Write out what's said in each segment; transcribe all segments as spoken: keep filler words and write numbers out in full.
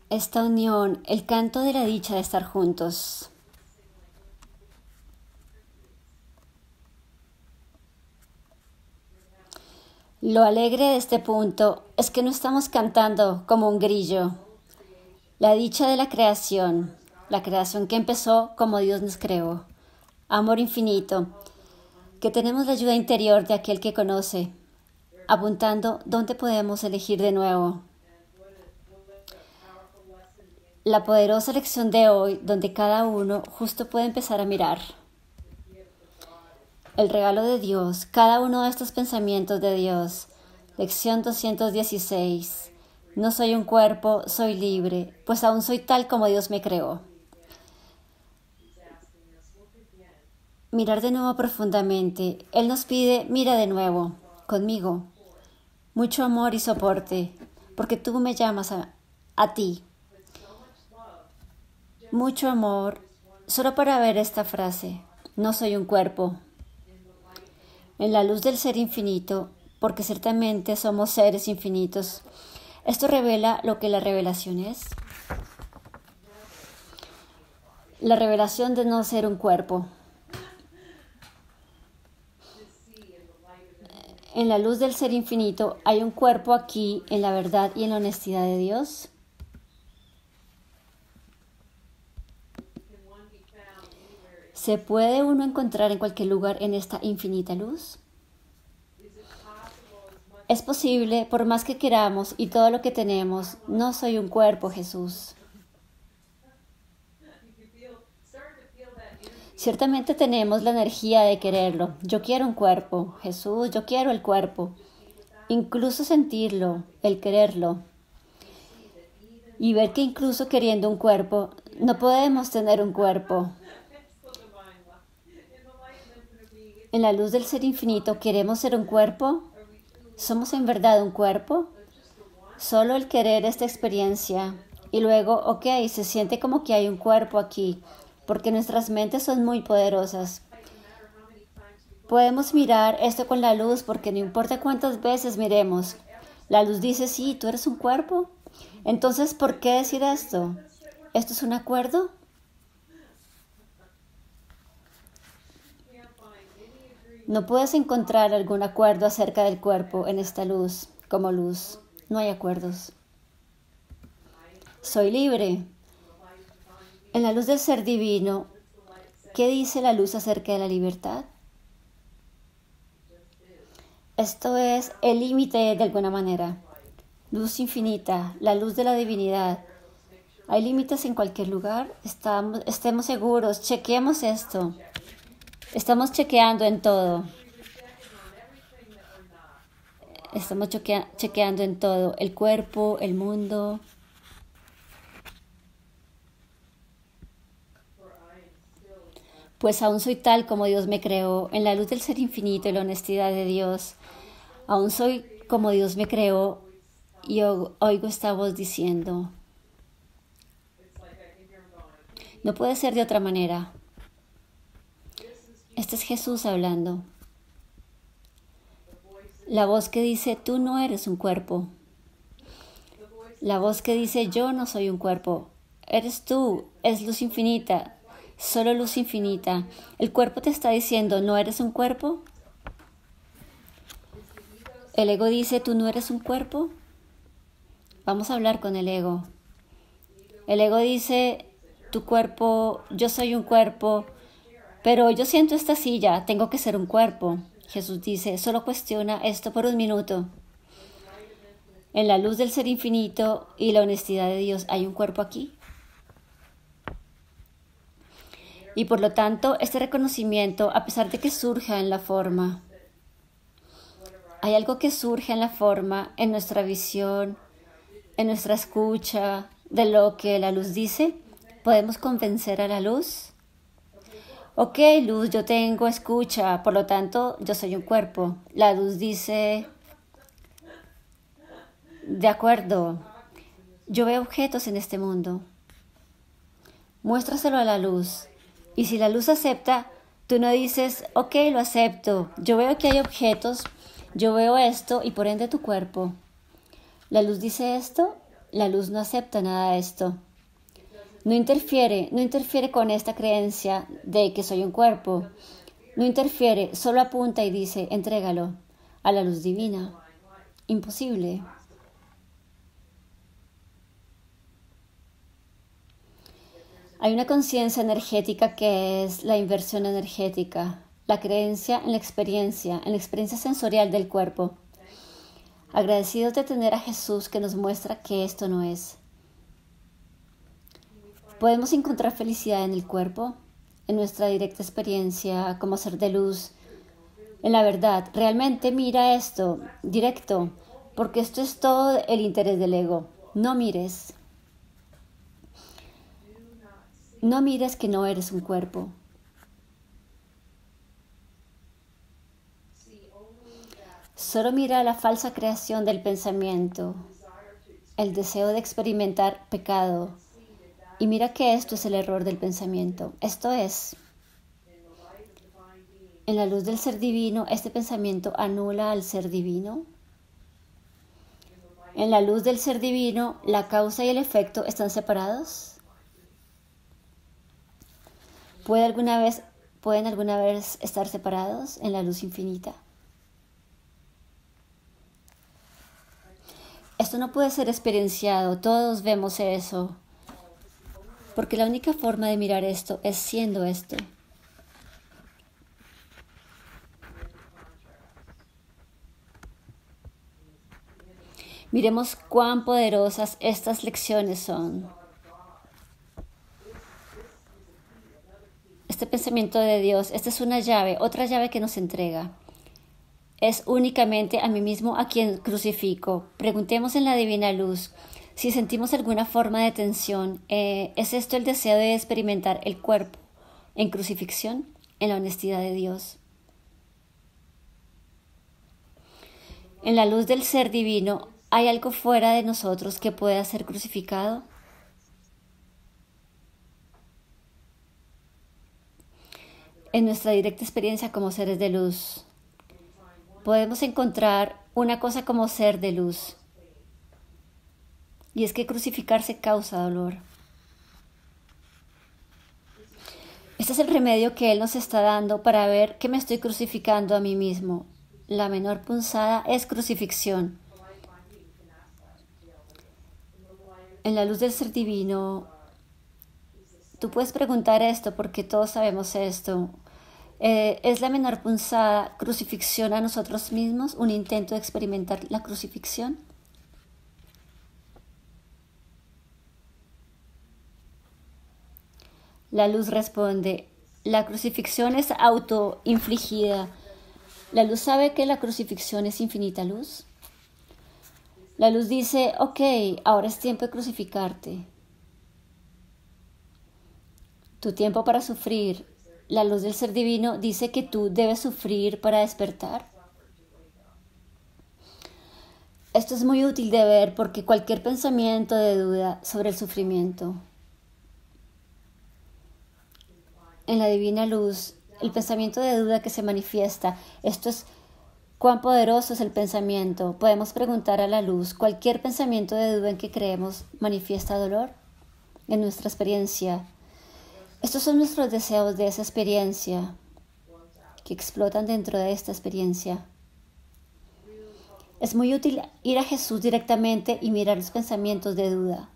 Esta unión, el canto de la dicha de estar juntos. Lo alegre de este punto es que no estamos cantando como un grillo. La dicha de la creación, la creación que empezó como Dios nos creó. Amor infinito, que tenemos la ayuda interior de aquel que conoce, apuntando dónde podemos elegir de nuevo. La poderosa lección de hoy, donde cada uno justo puede empezar a mirar. El regalo de Dios, cada uno de estos pensamientos de Dios. Lección doscientos dieciséis. No soy un cuerpo, soy libre, pues aún soy tal como Dios me creó. Mirar de nuevo profundamente. Él nos pide, mira de nuevo, conmigo. Mucho amor y soporte, porque tú me llamas a, a ti. Mucho amor, solo para ver esta frase. No soy un cuerpo. En la luz del ser infinito, porque ciertamente somos seres infinitos. Esto revela lo que la revelación es. La revelación de no ser un cuerpo. En la luz del ser infinito, ¿hay un cuerpo aquí en la verdad y en la honestidad de Dios? ¿Se puede uno encontrar en cualquier lugar en esta infinita luz? Es posible, por más que queramos y todo lo que tenemos, no soy un cuerpo, Jesús. Ciertamente tenemos la energía de quererlo. Yo quiero un cuerpo, Jesús, yo quiero el cuerpo. Incluso sentirlo, el quererlo. Y ver que incluso queriendo un cuerpo, no podemos tener un cuerpo. En la luz del ser infinito, ¿queremos ser un cuerpo? ¿Somos en verdad un cuerpo? Solo el querer esta experiencia. Y luego, ok, se siente como que hay un cuerpo aquí, porque nuestras mentes son muy poderosas. Podemos mirar esto con la luz, porque no importa cuántas veces miremos. La luz dice, sí, tú eres un cuerpo. Entonces, ¿por qué decir esto? ¿Esto es un acuerdo? No puedes encontrar algún acuerdo acerca del cuerpo en esta luz, como luz. No hay acuerdos. Soy libre. En la luz del ser divino, ¿qué dice la luz acerca de la libertad? Esto es el límite de alguna manera. Luz infinita, la luz de la divinidad. ¿Hay límites en cualquier lugar? Estamos, estemos seguros, chequeemos esto. Estamos chequeando en todo. Estamos chequea- chequeando en todo. El cuerpo, el mundo. Pues aún soy tal como Dios me creó, en la luz del ser infinito y la honestidad de Dios. Aún soy como Dios me creó y oigo esta voz diciendo, no puede ser de otra manera. Este es Jesús hablando. La voz que dice, tú no eres un cuerpo. La voz que dice, yo no soy un cuerpo. Eres tú, es luz infinita, solo luz infinita. El cuerpo te está diciendo, ¿no eres un cuerpo? El ego dice, ¿tú no eres un cuerpo? Vamos a hablar con el ego. El ego dice, tu cuerpo, yo soy un cuerpo, pero yo siento esta silla, tengo que ser un cuerpo. Jesús dice, solo cuestiona esto por un minuto. En la luz del ser infinito y la honestidad de Dios, ¿hay un cuerpo aquí? Y por lo tanto, este reconocimiento, a pesar de que surja en la forma, hay algo que surge en la forma, en nuestra visión, en nuestra escucha de lo que la luz dice, ¿podemos convencer a la luz? Ok, luz, yo tengo escucha, por lo tanto, yo soy un cuerpo. La luz dice, de acuerdo, yo veo objetos en este mundo. Muéstraselo a la luz. Y si la luz acepta, tú no dices, ok, lo acepto. Yo veo que hay objetos, yo veo esto y por ende tu cuerpo. La luz dice esto, La luz no acepta nada de esto. No interfiere, no interfiere con esta creencia de que soy un cuerpo. No interfiere, solo apunta y dice, entrégalo a la luz divina. Imposible. Hay una conciencia energética que es la inversión energética, la creencia en la experiencia, en la experiencia sensorial del cuerpo. Agradecidos de tener a Jesús que nos muestra que esto no es. Podemos encontrar felicidad en el cuerpo, en nuestra directa experiencia como ser de luz. En la verdad, realmente mira esto, directo, porque esto es todo el interés del ego. No mires. No mires que no eres un cuerpo. Solo mira la falsa creación del pensamiento, el deseo de experimentar pecado. Y mira que esto es el error del pensamiento. Esto es, en la luz del ser divino, este pensamiento anula al ser divino. En la luz del ser divino, la causa y el efecto están separados. ¿Puede alguna vez, ¿Pueden alguna vez estar separados en la luz infinita? Esto no puede ser experienciado, todos vemos eso, porque la única forma de mirar esto es siendo esto. Miremos cuán poderosas estas lecciones son. Este pensamiento de Dios, esta es una llave, otra llave que nos entrega. Es únicamente a mí mismo a quien crucifico. Preguntemos en la divina luz si sentimos alguna forma de tensión. Eh, ¿Es esto el deseo de experimentar el cuerpo en crucifixión, en la honestidad de Dios? En la luz del ser divino, ¿hay algo fuera de nosotros que pueda ser crucificado? En nuestra directa experiencia como seres de luz, podemos encontrar una cosa como ser de luz. Y es que crucificarse causa dolor. Este es el remedio que Él nos está dando para ver que me estoy crucificando a mí mismo. La menor punzada es crucifixión. En la luz del ser divino, tú puedes preguntar esto porque todos sabemos esto. Eh, ¿Es la menor punzada crucifixión a nosotros mismos? ¿Un intento de experimentar la crucifixión? La luz responde, la crucifixión es autoinfligida. La luz sabe que la crucifixión es infinita luz. La luz dice, ok, ahora es tiempo de crucificarte. Tu tiempo para sufrir. La luz del ser divino dice que tú debes sufrir para despertar. Esto es muy útil de ver porque cualquier pensamiento de duda sobre el sufrimiento. En la divina luz, el pensamiento de duda que se manifiesta, esto es cuán poderoso es el pensamiento. Podemos preguntar a la luz, ¿cualquier pensamiento de duda en que creemos manifiesta dolor? En nuestra experiencia, estos son nuestros deseos de esa experiencia que explotan dentro de esta experiencia. Es muy útil ir a Jesús directamente y mirar los pensamientos de duda.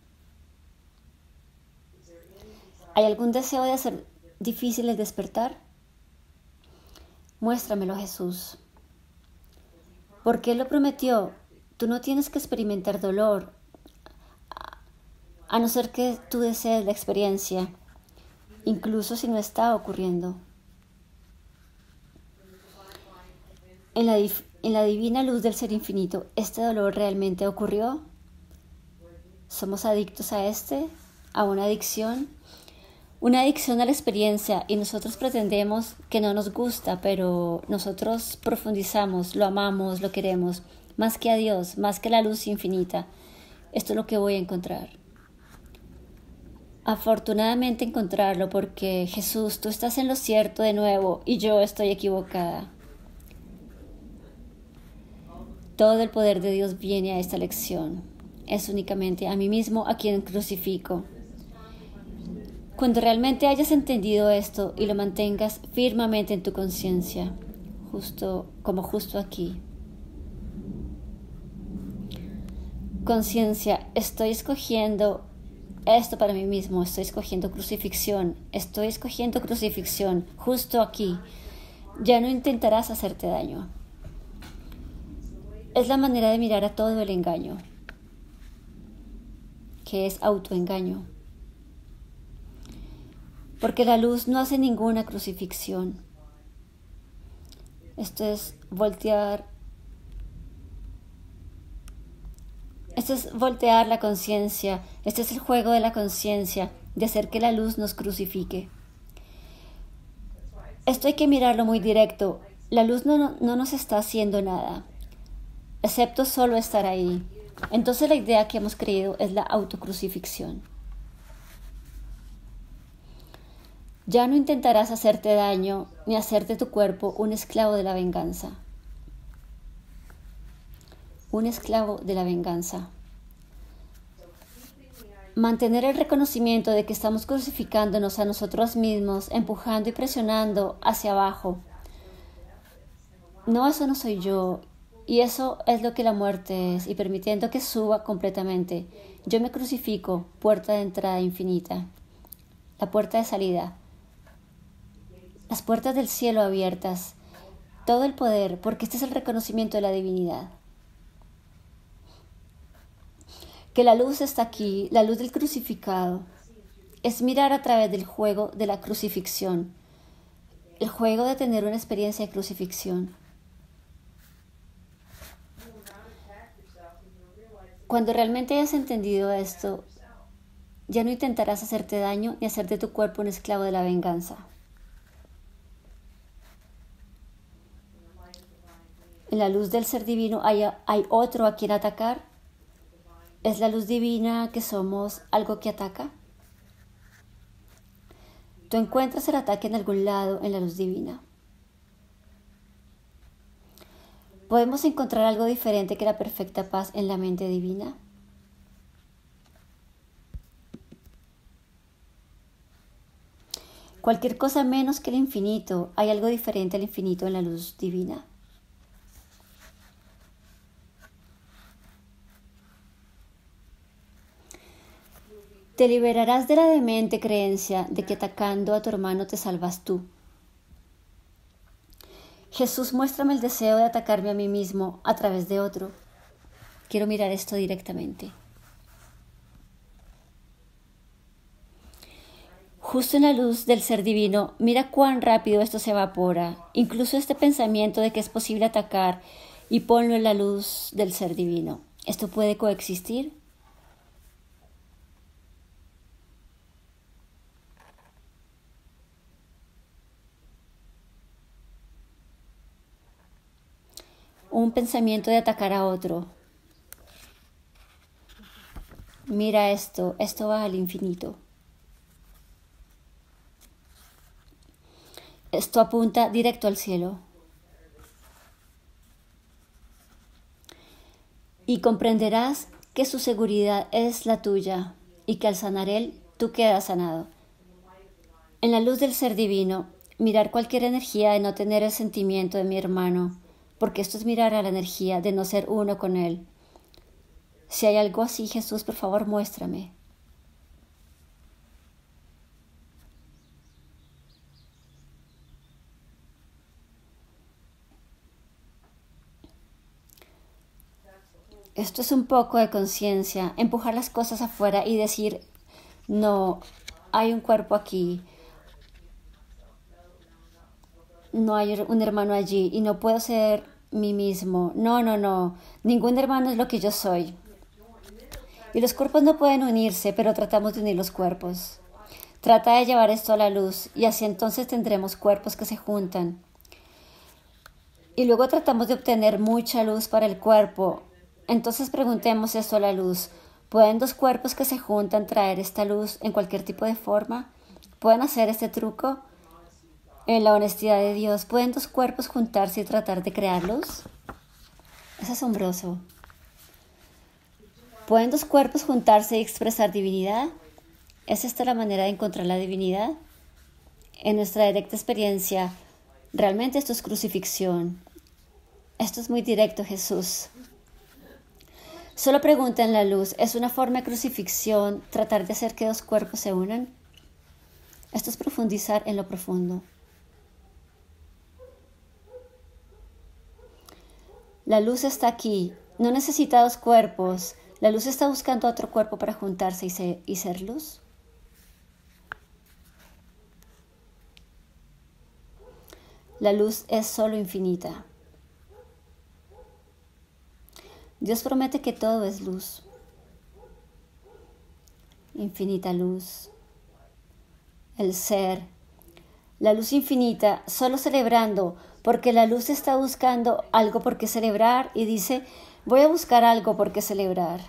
¿Hay algún deseo de hacer difícil el despertar? Muéstramelo, Jesús. Porque Él lo prometió. Tú no tienes que experimentar dolor, a no ser que tú desees la experiencia, incluso si no está ocurriendo. En la, en la divina luz del ser infinito, ¿este dolor realmente ocurrió? ¿Somos adictos a este? ¿A una adicción? Una adicción a la experiencia y nosotros pretendemos que no nos gusta, pero nosotros profundizamos, lo amamos, lo queremos, más que a Dios, más que la luz infinita. Esto es lo que voy a encontrar. Afortunadamente encontrarlo porque Jesús, tú estás en lo cierto de nuevo y yo estoy equivocada. Todo el poder de Dios viene a esta lección. es únicamente a mí mismo a quien crucifico. Cuando realmente hayas entendido esto y lo mantengas firmemente en tu conciencia, justo como justo aquí. Conciencia, estoy escogiendo esto para mí mismo, estoy escogiendo crucifixión, estoy escogiendo crucifixión justo aquí. Ya no intentarás hacerte daño. Es la manera de mirar a todo el engaño, que es autoengaño. Porque la luz no hace ninguna crucifixión. Esto es voltear. Esto es voltear la conciencia. Este es el juego de la conciencia, de hacer que la luz nos crucifique. Esto hay que mirarlo muy directo. La luz no, no, no nos está haciendo nada, excepto solo estar ahí. Entonces la idea que hemos creído es la autocrucifixión. Ya no intentarás hacerte daño ni hacer de tu cuerpo un esclavo de la venganza. Un esclavo de la venganza. Mantener el reconocimiento de que estamos crucificándonos a nosotros mismos, empujando y presionando hacia abajo. No, eso no soy yo. Y eso es lo que la muerte es, y permitiendo que suba completamente. Yo me crucifico, puerta de entrada infinita. La puerta de salida. Las puertas del cielo abiertas. Todo el poder, porque este es el reconocimiento de la divinidad. Que la luz está aquí, la luz del crucificado. Es mirar a través del juego de la crucifixión. El juego de tener una experiencia de crucifixión. Cuando realmente hayas entendido esto, ya no intentarás hacerte daño ni hacer de tu cuerpo un esclavo de la venganza. En la luz del ser divino hay, hay otro a quien atacar. ¿Es la luz divina que somos algo que ataca? Tú encuentras el ataque en algún lado en la luz divina. ¿Podemos encontrar algo diferente que la perfecta paz en la mente divina? Cualquier cosa menos que el infinito, ¿hay algo diferente al infinito en la luz divina? Te liberarás de la demente creencia de que atacando a tu hermano te salvas tú. Jesús, muéstrame el deseo de atacarme a mí mismo a través de otro. Quiero mirar esto directamente. Justo en la luz del ser divino, mira cuán rápido esto se evapora. Incluso este pensamiento de que es posible atacar, y ponlo en la luz del ser divino. ¿Esto puede coexistir? Un pensamiento de atacar a otro. Mira esto, esto va al infinito. Esto apunta directo al cielo. Y comprenderás que su seguridad es la tuya y que al sanar él, tú quedas sanado. En la luz del ser divino, mirar cualquier energía de no tener el sentimiento de mi hermano, porque esto es mirar a la energía de no ser uno con él. Si hay algo así, Jesús, por favor, muéstrame. Esto es un poco de conciencia, empujar las cosas afuera y decir, no, hay un cuerpo aquí, no hay un hermano allí y no puedo ser mí mismo. No, no, no, ningún hermano es lo que yo soy. Y los cuerpos no pueden unirse, pero tratamos de unir los cuerpos. Trata de llevar esto a la luz y así entonces tendremos cuerpos que se juntan. Y luego tratamos de obtener mucha luz para el cuerpo. Entonces preguntemos esto a la luz. ¿Pueden dos cuerpos que se juntan traer esta luz en cualquier tipo de forma? ¿Pueden hacer este truco? En la honestidad de Dios, ¿pueden dos cuerpos juntarse y tratar de crearlos? Es asombroso. ¿Pueden dos cuerpos juntarse y expresar divinidad? ¿Es esta la manera de encontrar la divinidad? En nuestra directa experiencia, realmente esto es crucifixión. Esto es muy directo, Jesús. Solo pregunta en la luz, ¿es una forma de crucifixión tratar de hacer que dos cuerpos se unan? Esto es profundizar en lo profundo. La luz está aquí, no necesita dos cuerpos. La luz está buscando otro cuerpo para juntarse y ser, y ser luz. La luz es solo infinita. Dios promete que todo es luz. Infinita luz. El ser. La luz infinita, solo celebrando, porque la luz está buscando algo por qué celebrar y dice, voy a buscar algo por qué celebrar.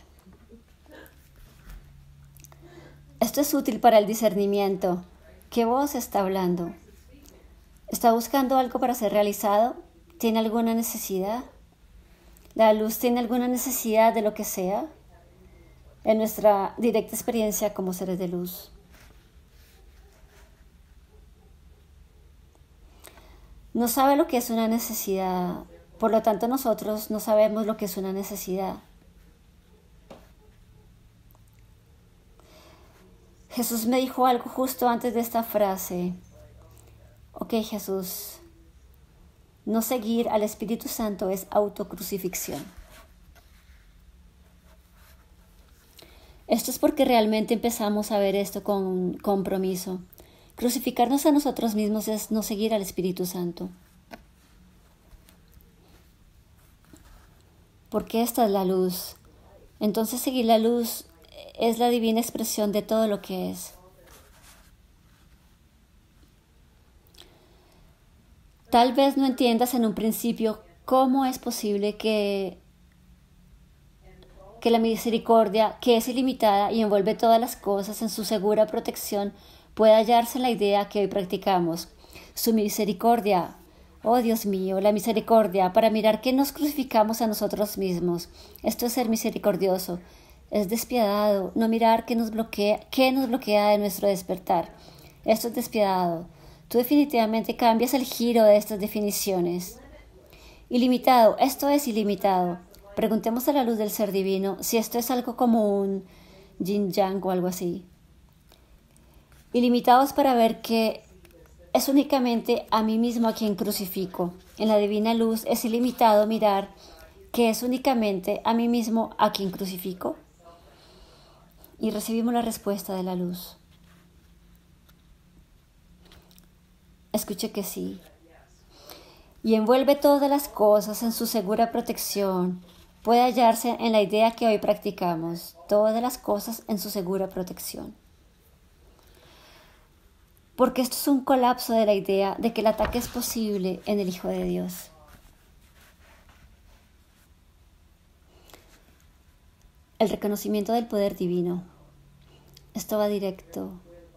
Esto es útil para el discernimiento. ¿Qué voz está hablando? ¿Está buscando algo para ser realizado? ¿Tiene alguna necesidad? ¿La luz tiene alguna necesidad de lo que sea? En nuestra directa experiencia como seres de luz. No sabe lo que es una necesidad, por lo tanto nosotros no sabemos lo que es una necesidad. Jesús me dijo algo justo antes de esta frase. Ok, Jesús, no seguir al Espíritu Santo es autocrucifixión. Esto es porque realmente empezamos a ver esto con compromiso. Crucificarnos a nosotros mismos es no seguir al Espíritu Santo. Porque esta es la luz. Entonces seguir la luz es la divina expresión de todo lo que es. Tal vez no entiendas en un principio cómo es posible que, que la misericordia, que es ilimitada y envuelve todas las cosas en su segura protección, pueda hallarse en la idea que hoy practicamos. Su misericordia, oh Dios mío, la misericordia, para mirar que nos crucificamos a nosotros mismos. Esto es ser misericordioso. Es despiadado no mirar qué nos bloquea, qué nos bloquea de nuestro despertar. Esto es despiadado. Tú definitivamente cambias el giro de estas definiciones. Ilimitado, esto es ilimitado. Preguntemos a la luz del ser divino si esto es algo como un yin yang o algo así. Ilimitados para ver que es únicamente a mí mismo a quien crucifico. En la divina luz es ilimitado mirar que es únicamente a mí mismo a quien crucifico. Y recibimos la respuesta de la luz. Escuche que sí. Y envuelve todas las cosas en su segura protección. Puede hallarse en la idea que hoy practicamos. Todas las cosas en su segura protección. Porque esto es un colapso de la idea de que el ataque es posible en el Hijo de Dios. El reconocimiento del poder divino. Esto va directo.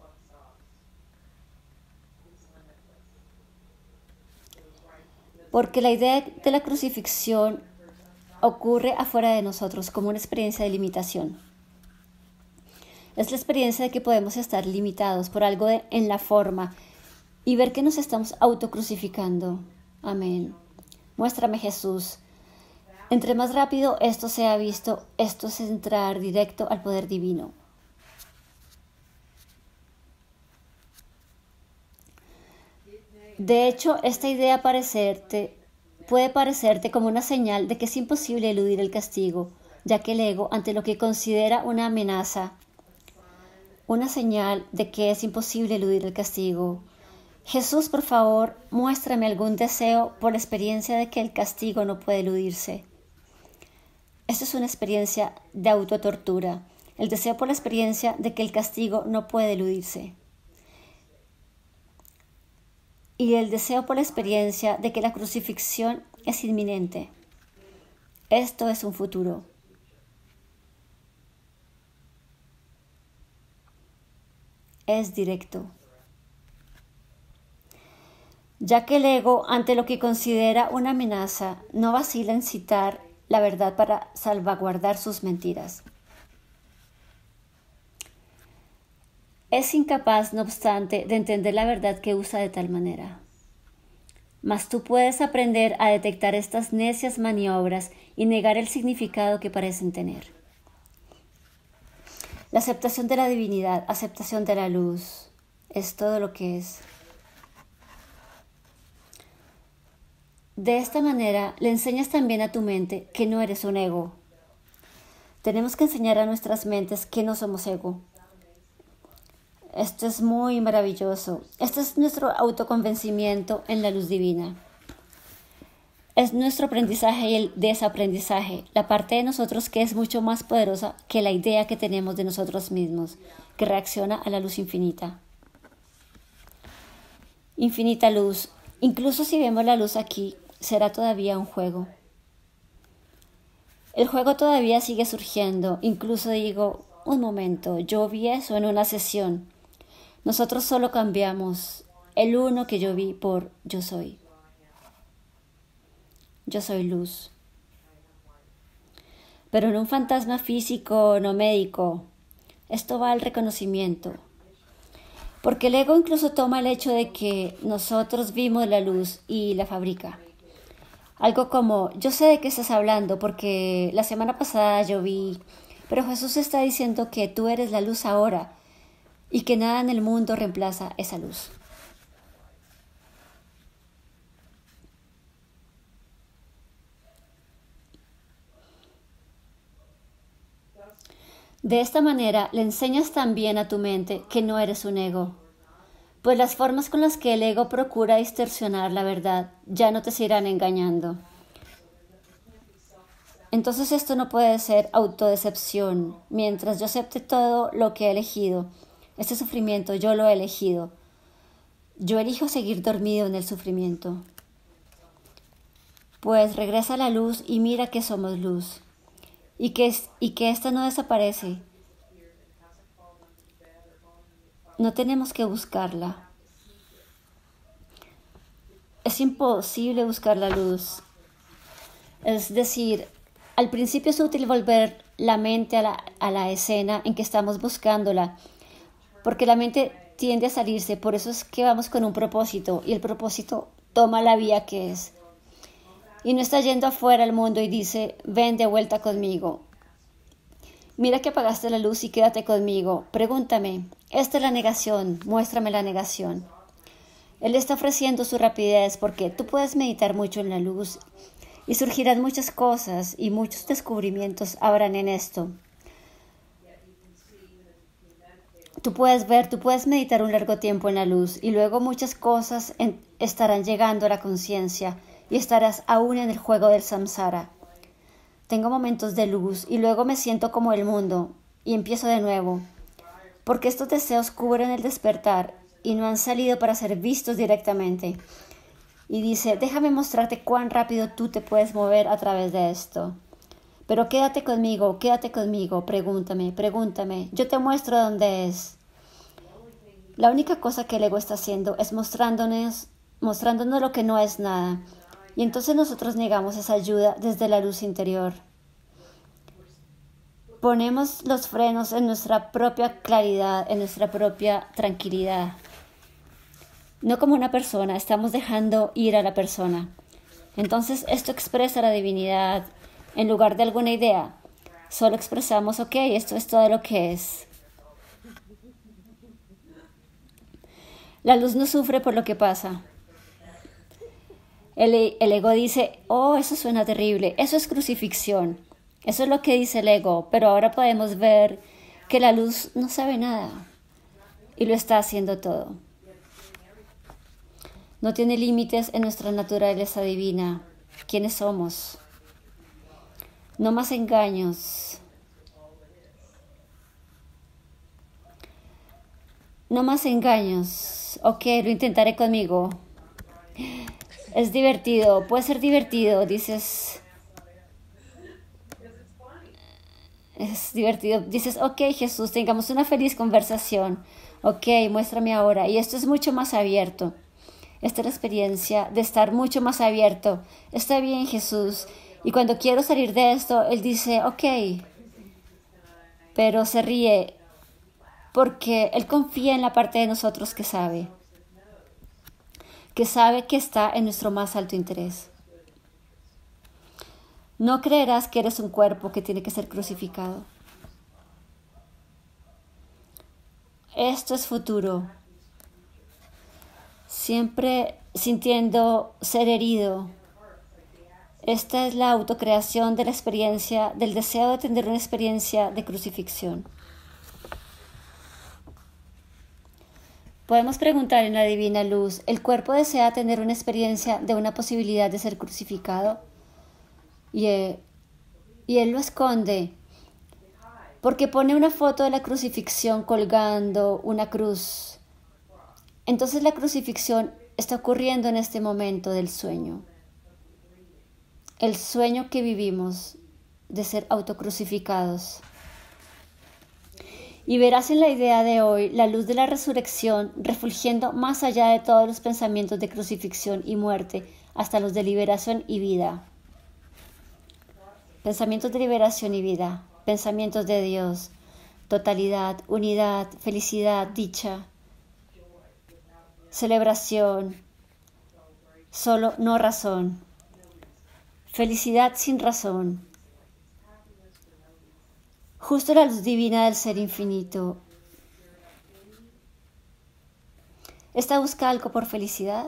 Porque la idea de la crucifixión ocurre afuera de nosotros como una experiencia de limitación. Es la experiencia de que podemos estar limitados por algo de, en la forma y ver que nos estamos autocrucificando. Amén. Muéstrame, Jesús. Entre más rápido esto sea visto, esto es entrar directo al poder divino. De hecho, esta idea parecerte, puede parecerte como una señal de que es imposible eludir el castigo, ya que el ego, ante lo que considera una amenaza, una señal de que es imposible eludir el castigo. Jesús, por favor, muéstrame algún deseo por la experiencia de que el castigo no puede eludirse. Esta es una experiencia de autotortura, el deseo por la experiencia de que el castigo no puede eludirse. Y el deseo por la experiencia de que la crucifixión es inminente. Esto es un futuro. Es directo. Ya que el ego, ante lo que considera una amenaza, no vacila en citar la verdad para salvaguardar sus mentiras. es incapaz, no obstante, de entender la verdad que usa de tal manera. Mas tú puedes aprender a detectar estas necias maniobras y negar el significado que parecen tener. La aceptación de la divinidad, aceptación de la luz, es todo lo que es. De esta manera, le enseñas también a tu mente que no eres un ego. Tenemos que enseñar a nuestras mentes que no somos ego. Esto es muy maravilloso. Este es nuestro autoconvencimiento en la luz divina. Es nuestro aprendizaje y el desaprendizaje, la parte de nosotros que es mucho más poderosa que la idea que tenemos de nosotros mismos, que reacciona a la luz infinita. Infinita luz. Incluso si vemos la luz aquí, será todavía un juego. El juego todavía sigue surgiendo. Incluso digo, un momento, yo vi eso en una sesión. Nosotros solo cambiamos el uno que yo vi por yo soy. Yo soy luz. Pero en un fantasma físico, no médico. Esto va al reconocimiento. Porque el ego incluso toma el hecho de que nosotros vimos la luz y la fabrica. Algo como, yo sé de qué estás hablando porque la semana pasada yo vi, pero Jesús está diciendo que tú eres la luz ahora y que nada en el mundo reemplaza esa luz. De esta manera le enseñas también a tu mente que no eres un ego, pues las formas con las que el ego procura distorsionar la verdad ya no te seguirán engañando. Entonces esto no puede ser autodecepción. Mientras yo acepte todo lo que he elegido, este sufrimiento yo lo he elegido. Yo elijo seguir dormido en el sufrimiento. Pues regresa a la luz y mira que somos luz. Y que, y que esta no desaparece. No tenemos que buscarla. Es imposible buscar la luz. Es decir, al principio es útil volver la mente a la, a la escena en que estamos buscándola, porque la mente tiende a salirse, por eso es que vamos con un propósito, y el propósito toma la vía que es. Y no está yendo afuera al mundo y dice, ven de vuelta conmigo. Mira que apagaste la luz y quédate conmigo. Pregúntame, esta es la negación, muéstrame la negación. Él está ofreciendo su rapidez porque tú puedes meditar mucho en la luz y surgirán muchas cosas y muchos descubrimientos habrán en esto. Tú puedes ver, tú puedes meditar un largo tiempo en la luz y luego muchas cosas en, estarán llegando a la conciencia y estarás aún en el juego del samsara. Tengo momentos de luz y luego me siento como el mundo y empiezo de nuevo, porque estos deseos cubren el despertar y no han salido para ser vistos directamente. Y dice, déjame mostrarte cuán rápido tú te puedes mover a través de esto. Pero quédate conmigo, quédate conmigo, pregúntame, pregúntame, yo te muestro dónde es. La única cosa que el ego está haciendo es mostrándonos, mostrándonos lo que no es nada. Y entonces nosotros negamos esa ayuda desde la luz interior. Ponemos los frenos en nuestra propia claridad, en nuestra propia tranquilidad. No como una persona, estamos dejando ir a la persona. Entonces esto expresa la divinidad en lugar de alguna idea. Solo expresamos, ok, esto es todo lo que es. La luz no sufre por lo que pasa. El, el ego dice, oh, eso suena terrible, eso es crucifixión. Eso es lo que dice el ego, pero ahora podemos ver que la luz no sabe nada y lo está haciendo todo. No tiene límites en nuestra naturaleza divina. ¿Quiénes somos? No más engaños. No más engaños. Ok, lo intentaré conmigo. Es divertido, puede ser divertido, dices. Es divertido, dices, ok Jesús, tengamos una feliz conversación. Ok, muéstrame ahora. Y esto es mucho más abierto. Esta es la experiencia de estar mucho más abierto. Está bien Jesús. Y cuando quiero salir de esto, Él dice, ok. Pero se ríe. porque Él confía en la parte de nosotros que sabe, que sabe que está en nuestro más alto interés. No creerás que eres un cuerpo que tiene que ser crucificado. Esto es futuro. Siempre sintiendo ser herido. Esta es la autocreación de la experiencia, del deseo de tener una experiencia de crucifixión. Podemos preguntar en la divina luz, ¿el cuerpo desea tener una experiencia de una posibilidad de ser crucificado? Y, eh, y él lo esconde, porque pone una foto de la crucifixión colgando una cruz. Entonces la crucifixión está ocurriendo en este momento del sueño. El sueño que vivimos de ser autocrucificados. Y verás en la idea de hoy la luz de la resurrección refulgiendo más allá de todos los pensamientos de crucifixión y muerte, hasta los de liberación y vida. Pensamientos de liberación y vida, pensamientos de Dios, totalidad, unidad, felicidad, dicha, celebración, solo no razón, felicidad sin razón. Justo la luz divina del ser infinito. ¿Esta busca algo por felicidad?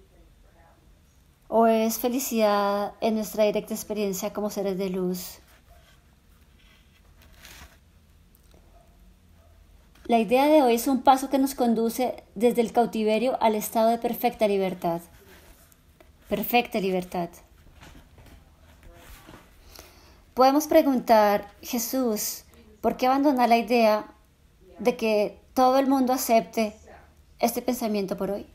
¿O es felicidad en nuestra directa experiencia como seres de luz? La idea de hoy es un paso que nos conduce desde el cautiverio al estado de perfecta libertad. Perfecta libertad. Podemos preguntar, Jesús, ¿por qué abandonar la idea de que todo el mundo acepte este pensamiento por hoy?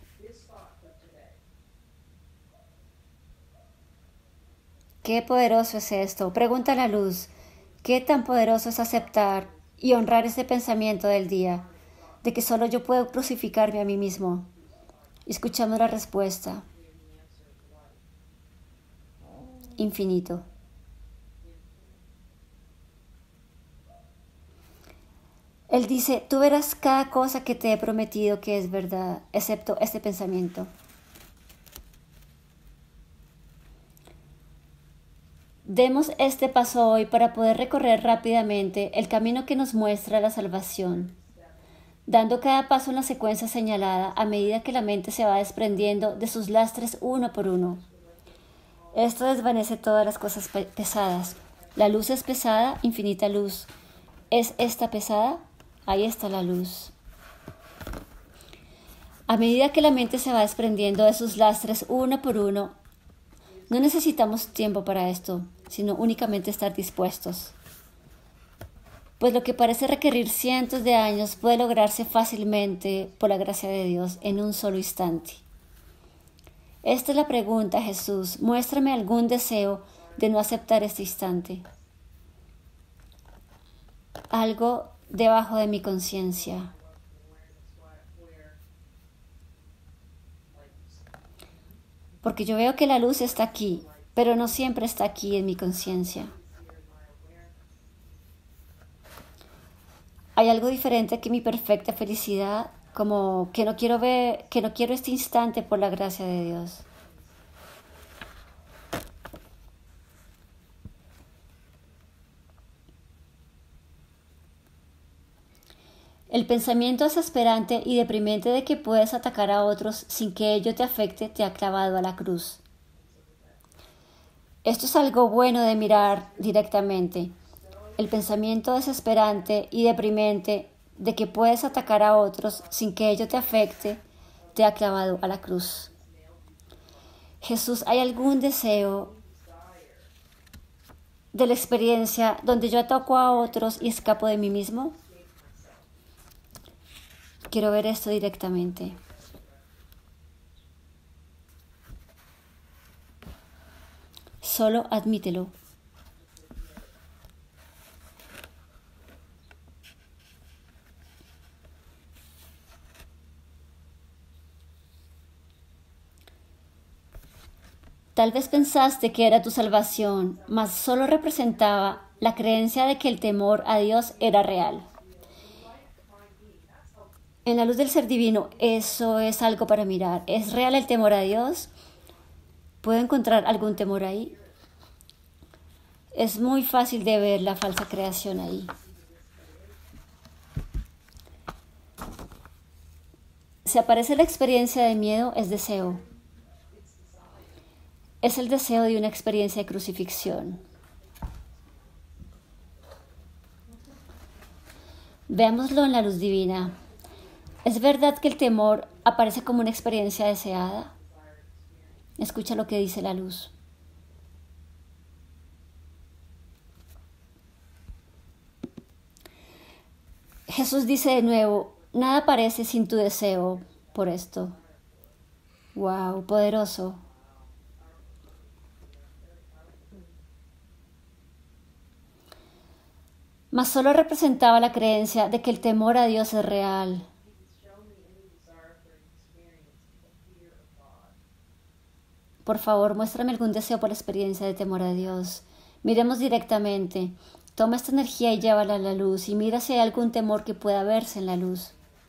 ¿Qué poderoso es esto? Pregunta a la luz, ¿qué tan poderoso es aceptar y honrar este pensamiento del día, de que solo yo puedo crucificarme a mí mismo? Escuchamos la respuesta. Infinito. Él dice, tú verás cada cosa que te he prometido que es verdad, excepto este pensamiento. Demos este paso hoy para poder recorrer rápidamente el camino que nos muestra la salvación, dando cada paso en la secuencia señalada a medida que la mente se va desprendiendo de sus lastres uno por uno. Esto desvanece todas las cosas pesadas. La luz es pesada, infinita luz. ¿Es esta pesada? Ahí está la luz. A medida que la mente se va desprendiendo de sus lastres uno por uno, no necesitamos tiempo para esto, sino únicamente estar dispuestos. Pues lo que parece requerir cientos de años puede lograrse fácilmente por la gracia de Dios en un solo instante. Esta es la pregunta, Jesús. Muéstrame algún deseo de no aceptar este instante. Algo debajo de mi conciencia. Porque yo veo que la luz está aquí, pero no siempre está aquí en mi conciencia. Hay algo diferente que mi perfecta felicidad, como que no quiero ver, que no quiero este instante por la gracia de Dios. El pensamiento desesperante y deprimente de que puedes atacar a otros sin que ello te afecte te ha clavado a la cruz. Esto es algo bueno de mirar directamente. El pensamiento desesperante y deprimente de que puedes atacar a otros sin que ello te afecte te ha clavado a la cruz. Jesús, ¿hay algún deseo de la experiencia donde yo ataco a otros y escapo de mí mismo? Quiero ver esto directamente. Solo admítelo. Tal vez pensaste que era tu salvación, mas solo representaba la creencia de que el temor a Dios era real. En la luz del ser divino, eso es algo para mirar. ¿Es real el temor a Dios? ¿Puedo encontrar algún temor ahí? Es muy fácil de ver la falsa creación ahí. Si aparece la experiencia de miedo, es deseo. Es el deseo de una experiencia de crucifixión. Veámoslo en la luz divina. ¿Es verdad que el temor aparece como una experiencia deseada? Escucha lo que dice la luz. Jesús dice de nuevo, nada aparece sin tu deseo por esto. Wow, poderoso. Mas solo representaba la creencia de que el temor a Dios es real. Por favor, muéstrame algún deseo por la experiencia de temor a Dios. Miremos directamente. Toma esta energía y llévala a la luz y mira si hay algún temor que pueda verse en la luz.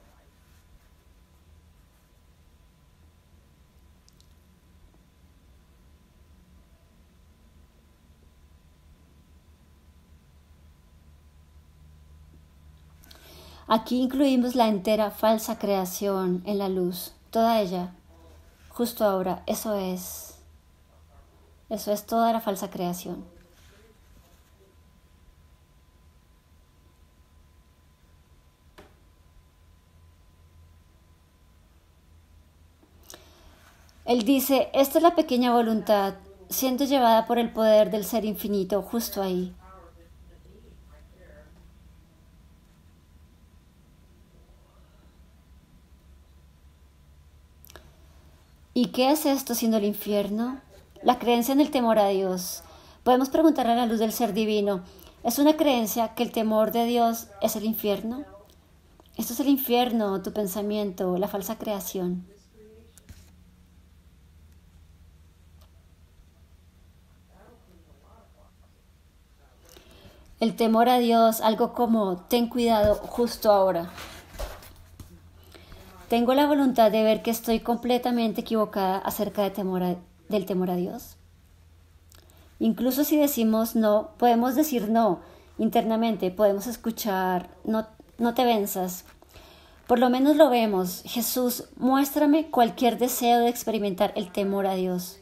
Aquí incluimos la entera falsa creación en la luz, toda ella. Justo ahora, eso es. Eso es toda la falsa creación. Él dice, esta es la pequeña voluntad, siendo llevada por el poder del ser infinito, justo ahí. ¿Y qué es esto siendo el infierno? La creencia en el temor a Dios. Podemos preguntar a la luz del ser divino, ¿es una creencia que el temor de Dios es el infierno? Esto es el infierno, tu pensamiento, la falsa creación. El temor a Dios, algo como, ten cuidado justo ahora. Tengo la voluntad de ver que estoy completamente equivocada acerca de temor a, del temor a Dios. Incluso si decimos no, podemos decir no. Internamente podemos escuchar, no, no te venzas. Por lo menos lo vemos. Jesús, muéstrame cualquier deseo de experimentar el temor a Dios.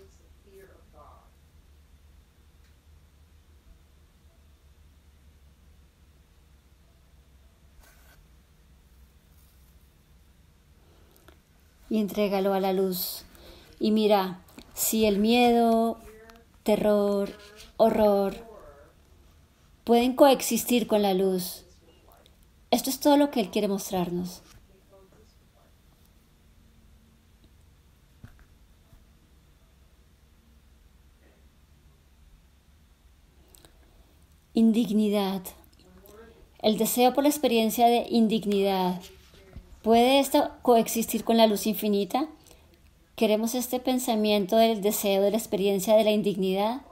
Y entrégalo a la luz. Y mira, si el miedo, terror, horror pueden coexistir con la luz. Esto es todo lo que Él quiere mostrarnos. Indignidad. El deseo por la experiencia de indignidad. ¿Puede esta coexistir con la luz infinita? ¿Queremos este pensamiento del deseo de la experiencia de la indignidad?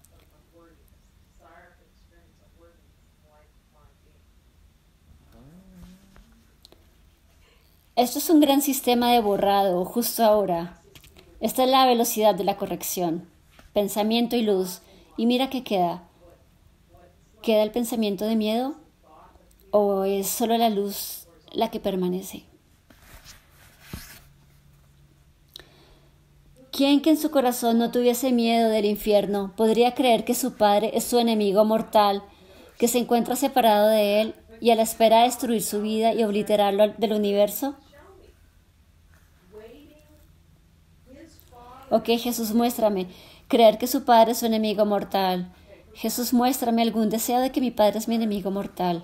Esto es un gran sistema de borrado justo ahora. Esta es la velocidad de la corrección. Pensamiento y luz. Y mira qué queda. ¿Queda el pensamiento de miedo? ¿O es solo la luz la que permanece? ¿Quién que en su corazón no tuviese miedo del infierno podría creer que su padre es su enemigo mortal, que se encuentra separado de él y a la espera de destruir su vida y obliterarlo del universo? Ok, Jesús, muéstrame. Creer que su padre es su enemigo mortal. Jesús, muéstrame algún deseo de que mi padre es mi enemigo mortal.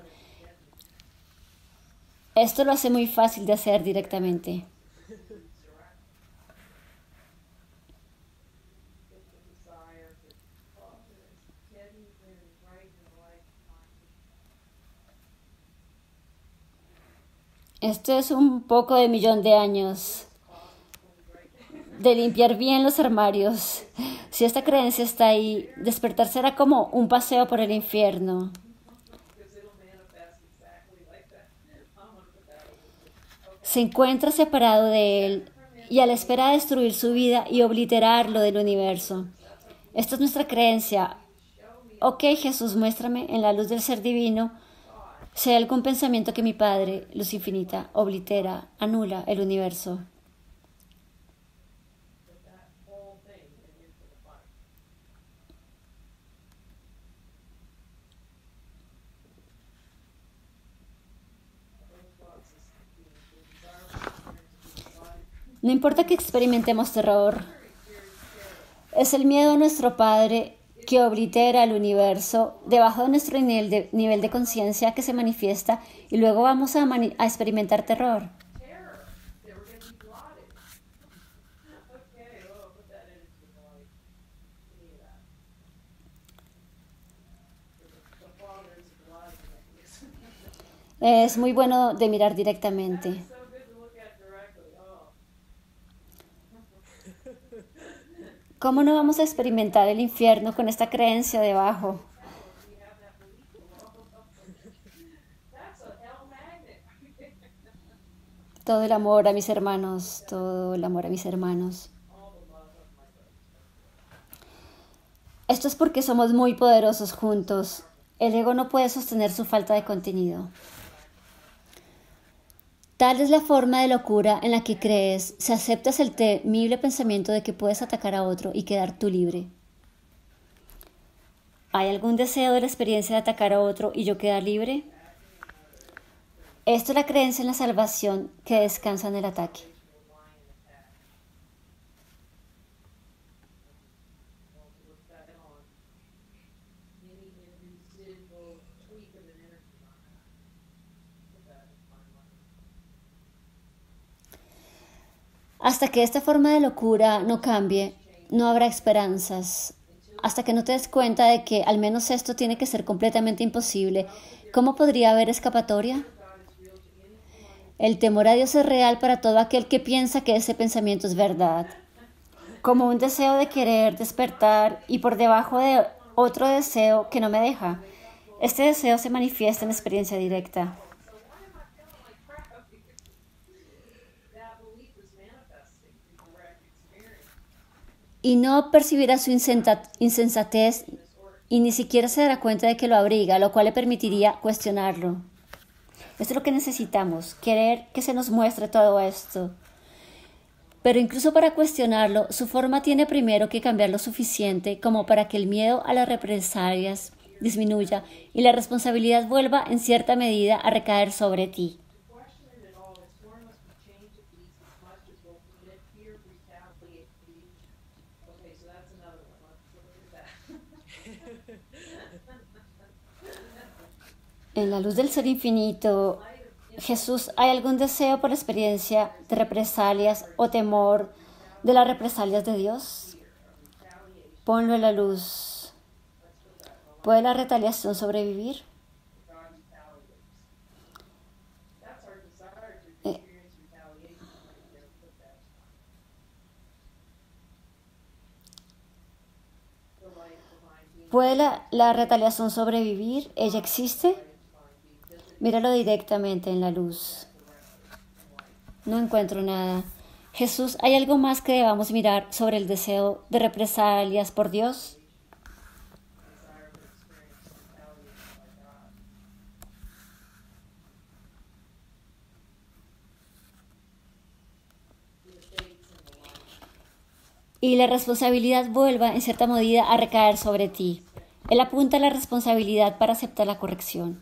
Esto lo hace muy fácil de hacer directamente. Esto es un poco de millón de años de limpiar bien los armarios. Si esta creencia está ahí, despertar será como un paseo por el infierno. se encuentra separado de Él y a la espera de destruir su vida y obliterarlo del universo. Esta es nuestra creencia. Ok, Jesús, muéstrame en la luz del ser divino si hay algún pensamiento que mi Padre, luz infinita, oblitera, anula el universo. No importa que experimentemos terror, es el miedo a nuestro Padre que oblitera el universo debajo de nuestro nivel de, nivel de conciencia que se manifiesta y luego vamos a, a experimentar terror. Es muy bueno de mirar directamente. ¿Cómo no vamos a experimentar el infierno con esta creencia debajo? Todo el amor a mis hermanos, todo el amor a mis hermanos. Esto es porque somos muy poderosos juntos. El ego no puede sostener su falta de contenido. Tal es la forma de locura en la que crees, si aceptas el temible pensamiento de que puedes atacar a otro y quedar tú libre. ¿Hay algún deseo de la experiencia de atacar a otro y yo quedar libre? Esto es la creencia en la salvación que descansa en el ataque. Hasta que esta forma de locura no cambie, no habrá esperanzas. Hasta que no te des cuenta de que al menos esto tiene que ser completamente imposible, ¿cómo podría haber escapatoria? El temor a Dios es real para todo aquel que piensa que ese pensamiento es verdad. Como un deseo de querer despertar y por debajo de otro deseo que no me deja. Este deseo se manifiesta en experiencia directa. Y no percibirá su insensatez y ni siquiera se dará cuenta de que lo abriga, lo cual le permitiría cuestionarlo. Esto es lo que necesitamos, querer que se nos muestre todo esto. Pero incluso para cuestionarlo, su forma tiene primero que cambiar lo suficiente como para que el miedo a las represalias disminuya y la responsabilidad vuelva en cierta medida a recaer sobre ti. En la luz del ser infinito, Jesús, ¿hay algún deseo por la experiencia de represalias o temor de las represalias de Dios? Ponlo en la luz. ¿Puede la retaliación sobrevivir? Eh, ¿Puede la, la retaliación sobrevivir? ¿Ella existe? Míralo directamente en la luz. No encuentro nada. Jesús, ¿hay algo más que debamos mirar sobre el deseo de represalias por Dios? Y la responsabilidad vuelva en cierta medida a recaer sobre ti. Él apunta a la responsabilidad para aceptar la corrección.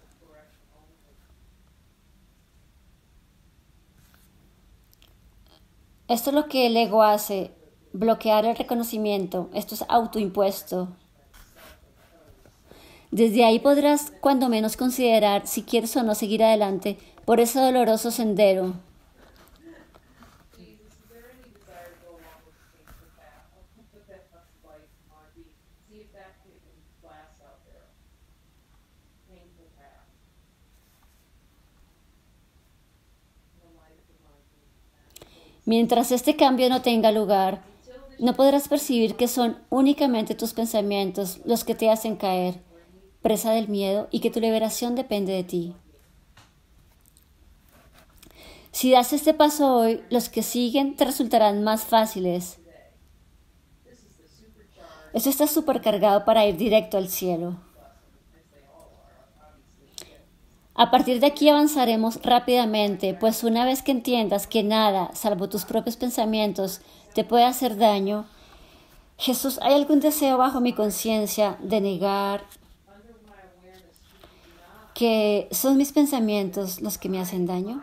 Esto es lo que el ego hace, bloquear el reconocimiento. Esto es autoimpuesto. Desde ahí podrás, cuando menos, considerar si quieres o no seguir adelante por ese doloroso sendero. Mientras este cambio no tenga lugar, no podrás percibir que son únicamente tus pensamientos los que te hacen caer, presa del miedo, y que tu liberación depende de ti. Si das este paso hoy, los que siguen te resultarán más fáciles. Esto está supercargado para ir directo al cielo. A partir de aquí avanzaremos rápidamente, pues una vez que entiendas que nada, salvo tus propios pensamientos, te puede hacer daño, Jesús, ¿hay algún deseo bajo mi conciencia de negar que son mis pensamientos los que me hacen daño?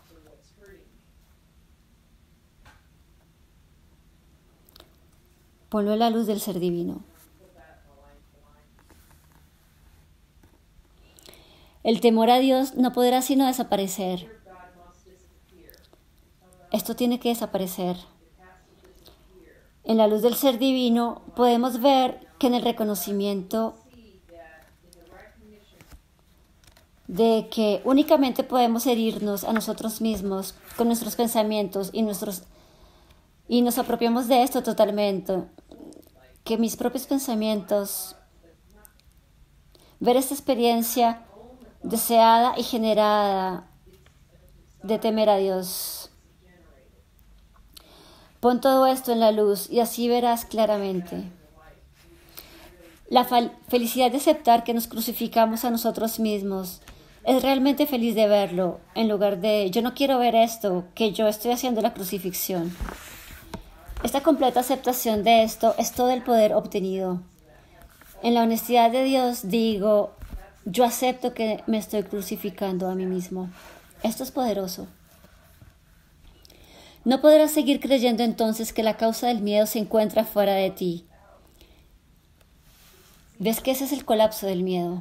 Ponlo en la luz del ser divino. El temor a Dios no podrá sino desaparecer. Esto tiene que desaparecer. En la luz del ser divino podemos ver que en el reconocimiento de que únicamente podemos herirnos a nosotros mismos con nuestros pensamientos y, nuestros, y nos apropiamos de esto totalmente, que mis propios pensamientos, ver esta experiencia deseada y generada de temer a Dios. Pon todo esto en la luz y así verás claramente. La felicidad de aceptar que nos crucificamos a nosotros mismos. Es realmente feliz de verlo, en lugar de yo no quiero ver esto, que yo estoy haciendo la crucifixión. Esta completa aceptación de esto es todo el poder obtenido. En la honestidad de Dios digo, yo acepto que me estoy crucificando a mí mismo. Esto es poderoso. No podrás seguir creyendo entonces que la causa del miedo se encuentra fuera de ti. ¿Ves que ese es el colapso del miedo?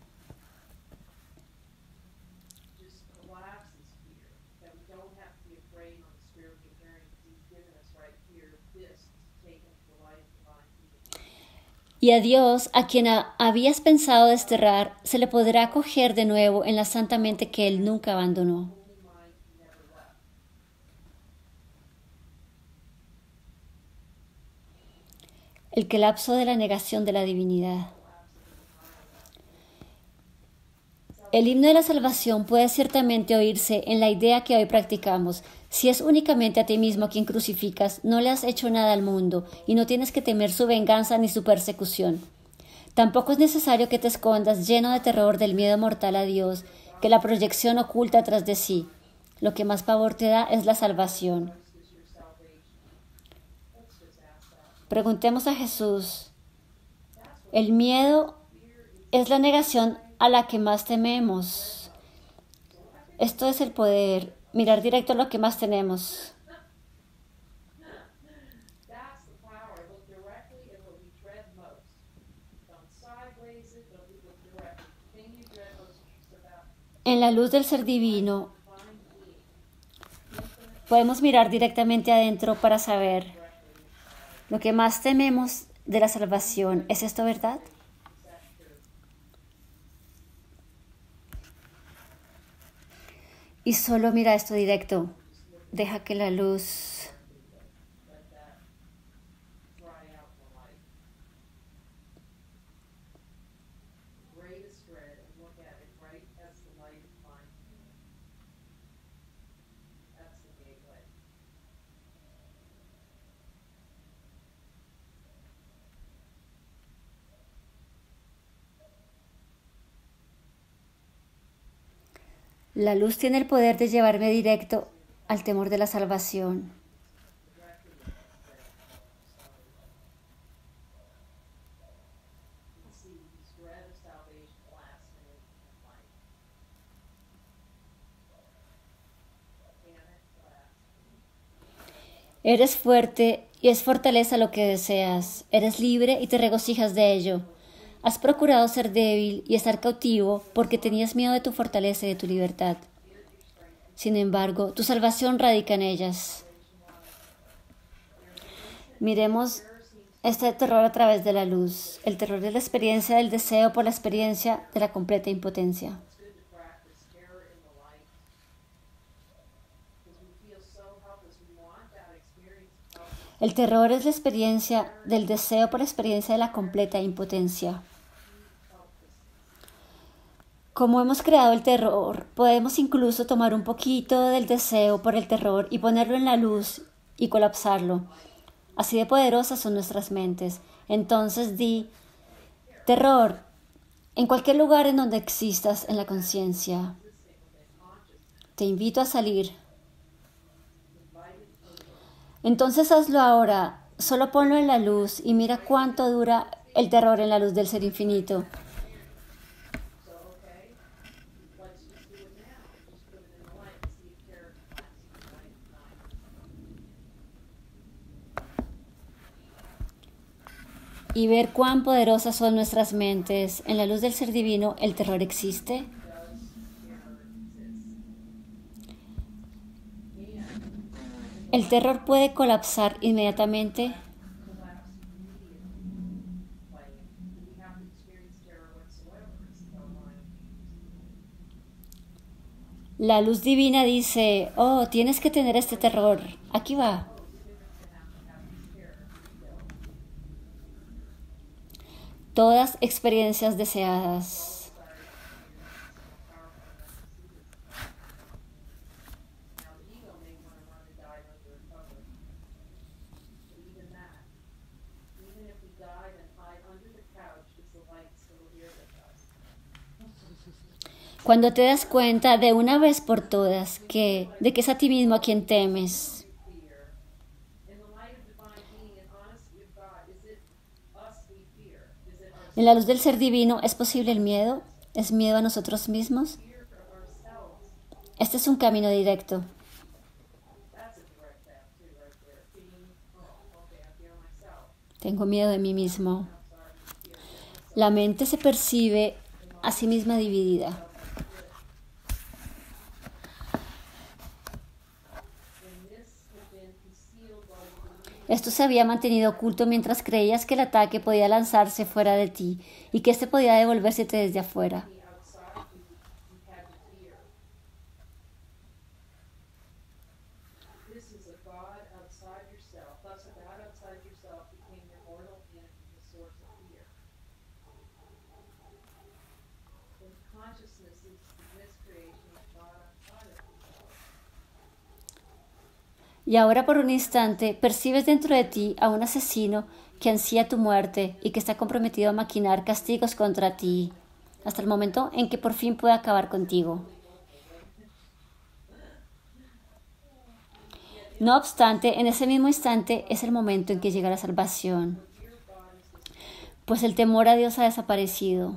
Y a Dios, a quien a, habías pensado desterrar, se le podrá acoger de nuevo en la santa mente que Él nunca abandonó. El colapso de la negación de la divinidad. El himno de la salvación puede ciertamente oírse en la idea que hoy practicamos. Si es únicamente a ti mismo a quien crucificas, no le has hecho nada al mundo y no tienes que temer su venganza ni su persecución. Tampoco es necesario que te escondas lleno de terror del miedo mortal a Dios, que la proyección oculta tras de sí. Lo que más pavor te da es la salvación. Preguntemos a Jesús. El miedo es la negación a la que más tememos. Esto es el poder, mirar directo a lo que más tenemos. En la luz del ser divino, podemos mirar directamente adentro para saber lo que más tememos de la salvación. ¿Es esto verdad? Y solo mira esto directo. Deja que la luz La luz tiene el poder de llevarme directo al temor de la salvación. Eres fuerte y es fortaleza lo que deseas. Eres libre y te regocijas de ello. Has procurado ser débil y estar cautivo porque tenías miedo de tu fortaleza y de tu libertad. Sin embargo, tu salvación radica en ellas. Miremos este terror a través de la luz, el terror de la experiencia del deseo por la experiencia de la completa impotencia. El terror es la experiencia del deseo por la experiencia de la completa impotencia. Como hemos creado el terror, podemos incluso tomar un poquito del deseo por el terror y ponerlo en la luz y colapsarlo. Así de poderosas son nuestras mentes. Entonces di, terror, en cualquier lugar en donde existas en la conciencia, te invito a salir. Entonces hazlo ahora, solo ponlo en la luz y mira cuánto dura el terror en la luz del ser infinito. Y ver cuán poderosas son nuestras mentes. En la luz del ser divino, ¿el terror existe? ¿El terror puede colapsar inmediatamente? La luz divina dice, oh, tienes que tener este terror. Aquí va. Todas experiencias deseadas. Cuando te das cuenta de una vez por todas que, de que es a ti mismo a quien temes. En la luz del ser divino, ¿es posible el miedo? ¿Es miedo a nosotros mismos? Este es un camino directo. Tengo miedo de mí mismo. La mente se percibe a sí misma dividida. Esto se había mantenido oculto mientras creías que el ataque podía lanzarse fuera de ti y que éste podía devolvérsete desde afuera. Y ahora por un instante percibes dentro de ti a un asesino que ansía tu muerte y que está comprometido a maquinar castigos contra ti, hasta el momento en que por fin pueda acabar contigo. No obstante, en ese mismo instante es el momento en que llega la salvación, pues el temor a Dios ha desaparecido.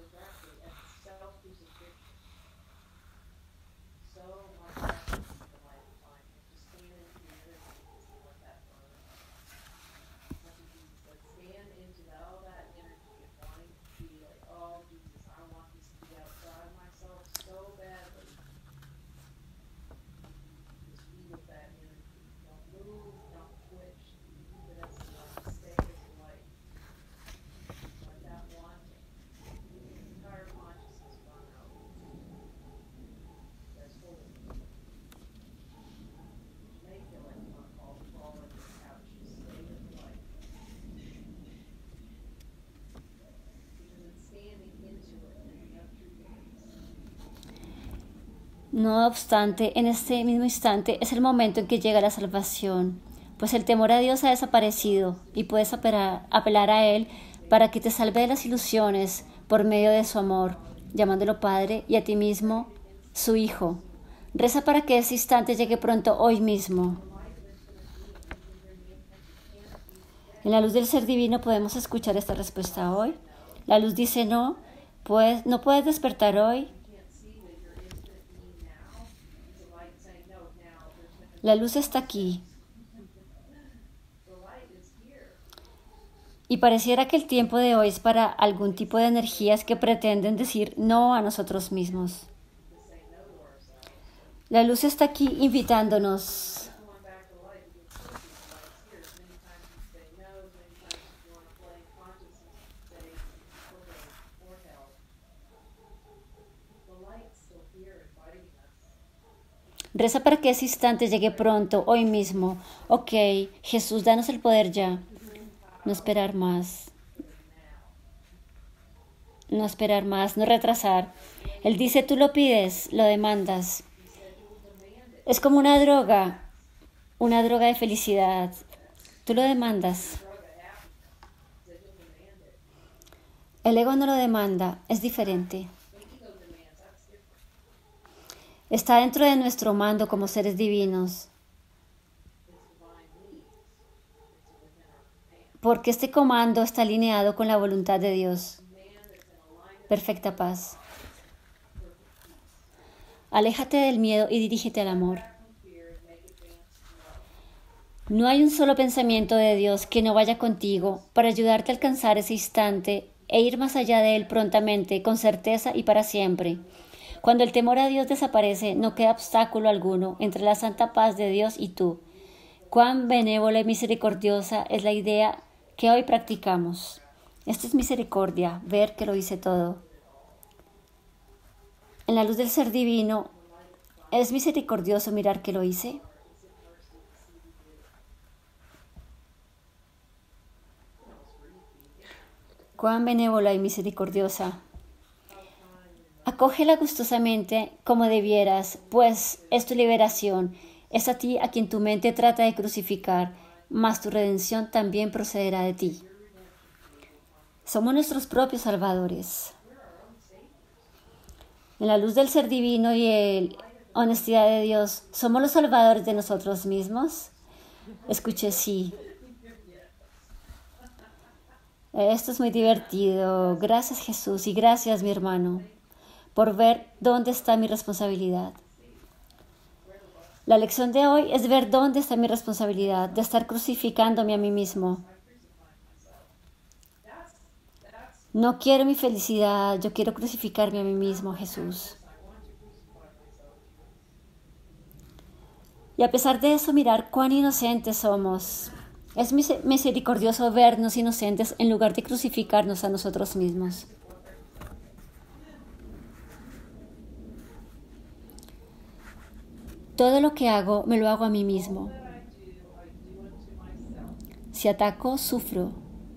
No obstante, en este mismo instante es el momento en que llega la salvación, pues el temor a Dios ha desaparecido y puedes apelar, apelar a Él para que te salve de las ilusiones por medio de su amor, llamándolo Padre y a ti mismo, su Hijo. Reza para que ese instante llegue pronto hoy mismo. En la luz del ser divino podemos escuchar esta respuesta hoy. La luz dice no, pues no puedes despertar hoy. La luz está aquí. Y pareciera que el tiempo de hoy es para algún tipo de energías que pretenden decir no a nosotros mismos. La luz está aquí invitándonos. Reza para que ese instante llegue pronto, hoy mismo. Ok, Jesús, danos el poder ya. No esperar más. no esperar más, no retrasar. Él dice, tú lo pides, lo demandas. Es como una droga, una droga de felicidad. Tú lo demandas. El ego no lo demanda, es diferente. Está dentro de nuestro mando como seres divinos. Porque este comando está alineado con la voluntad de Dios. Perfecta paz. Aléjate del miedo y dirígete al amor. No hay un solo pensamiento de Dios que no vaya contigo para ayudarte a alcanzar ese instante e ir más allá de él prontamente, con certeza y para siempre. Cuando el temor a Dios desaparece, no queda obstáculo alguno entre la santa paz de Dios y tú. Cuán benévola y misericordiosa es la idea que hoy practicamos. Esto es misericordia, ver que lo hice todo. En la luz del ser divino, ¿es misericordioso mirar que lo hice? Cuán benévola y misericordiosa. Acógela gustosamente como debieras, pues es tu liberación. Es a ti a quien tu mente trata de crucificar, mas tu redención también procederá de ti. Somos nuestros propios salvadores. En la luz del ser divino y la honestidad de Dios, ¿somos los salvadores de nosotros mismos? Escuché sí. Esto es muy divertido. Gracias, Jesús, y gracias, mi hermano, por ver dónde está mi responsabilidad. La lección de hoy es ver dónde está mi responsabilidad de estar crucificándome a mí mismo. No quiero mi felicidad, yo quiero crucificarme a mí mismo, Jesús. Y a pesar de eso, mirar cuán inocentes somos. Es misericordioso vernos inocentes en lugar de crucificarnos a nosotros mismos. Todo lo que hago, me lo hago a mí mismo. Si ataco, sufro.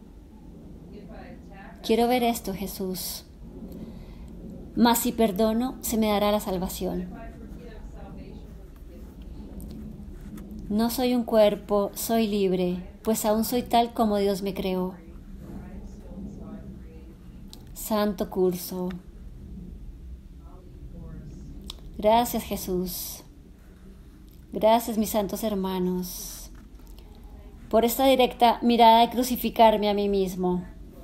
Quiero ver esto, Jesús. Mas si perdono, se me dará la salvación. No soy un cuerpo, soy libre, pues aún soy tal como Dios me creó. Santo curso. Gracias, Jesús. Gracias, mis santos hermanos, por esta directa mirada de crucificarme a mí mismo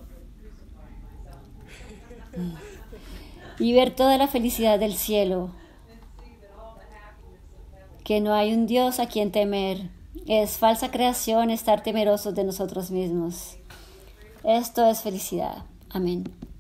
y ver toda la felicidad del cielo, que no hay un Dios a quien temer. Es falsa creación estar temerosos de nosotros mismos. Esto es felicidad. Amén.